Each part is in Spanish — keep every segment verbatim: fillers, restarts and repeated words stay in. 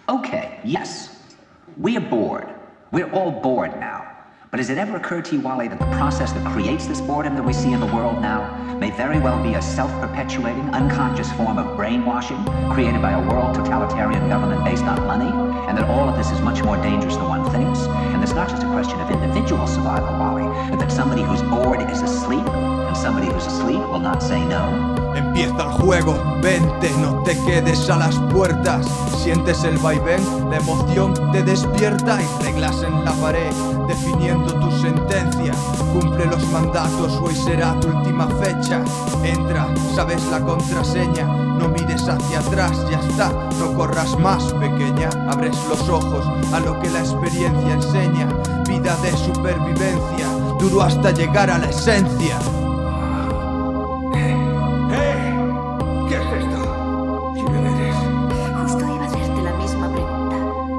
Okay, yes. We are bored. We're all bored now. But has it ever occurred to you, Wally, that the process that creates this boredom that we see in the world now may very well be a self-perpetuating, unconscious form of brainwashing created by a world totalitarian government based on money, and that all of this is much more dangerous than one thinks, and it's not just a question of individual survival, Wally, but that somebody who's bored is asleep, and somebody who's asleep will not say no? Empieza el juego, vente, no te quedes a las puertas. Sientes el vaivén, la emoción te despierta. Hay reglas en la pared, definiendo tu sentencia. Cumple los mandatos, hoy será tu última fecha. Entra, sabes la contraseña, no mires hacia atrás, ya está. No corras más, pequeña, abres los ojos a lo que la experiencia enseña. Vida de supervivencia, duro hasta llegar a la esencia. ¿Qué es esto? ¿Quién eres? Justo iba a hacerte la misma pregunta.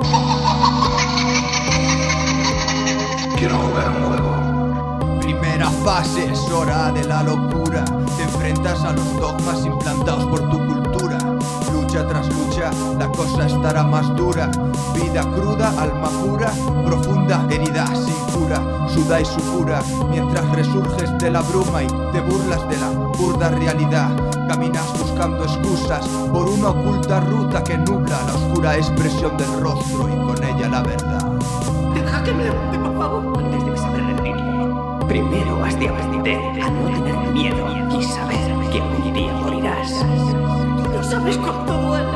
Quiero jugar un juego. Primera fase, es hora de la locura. Te enfrentas a los dogmas implantados por tu cultura. Lucha tras lucha, la cosa estará más dura. Vida cruda, alma pura, profunda herida sin cura. Suda y supura, mientras resurges de la bruma y te burlas de la burda realidad. Caminas buscando excusas por una oculta ruta que nubla la oscura expresión del rostro y con ella la verdad. Deja que me levante, por favor, antes de saber rendirme. Primero has de aprender a no tener miedo y saber que algún día morirás. Tú no sabes cuánto duele.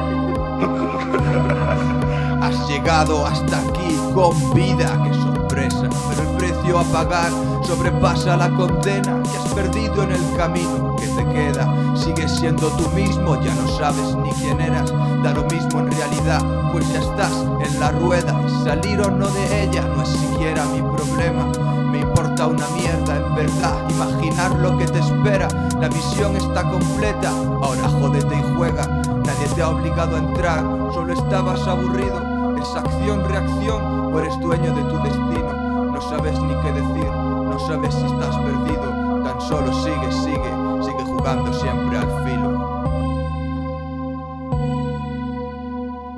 Has llegado hasta aquí con vida, qué sorpresa. Pero el precio a pagar sobrepasa la condena que has perdido en el camino que te queda. Sigues siendo tú mismo, ya no sabes ni quién eras. Da lo mismo en realidad, pues ya estás en la rueda. Y salir o no de ella no es siquiera mi problema. Me importa una mierda, en verdad, imaginar lo que te espera. La visión está completa, ahora jódete y juega. Nadie te ha obligado a entrar, solo estabas aburrido. ¿Es acción-reacción o eres dueño de tu destino? No sabes ni qué decir, no sabes si estás perdido. Tan solo sigue, sigue, sigue jugando siempre al fin.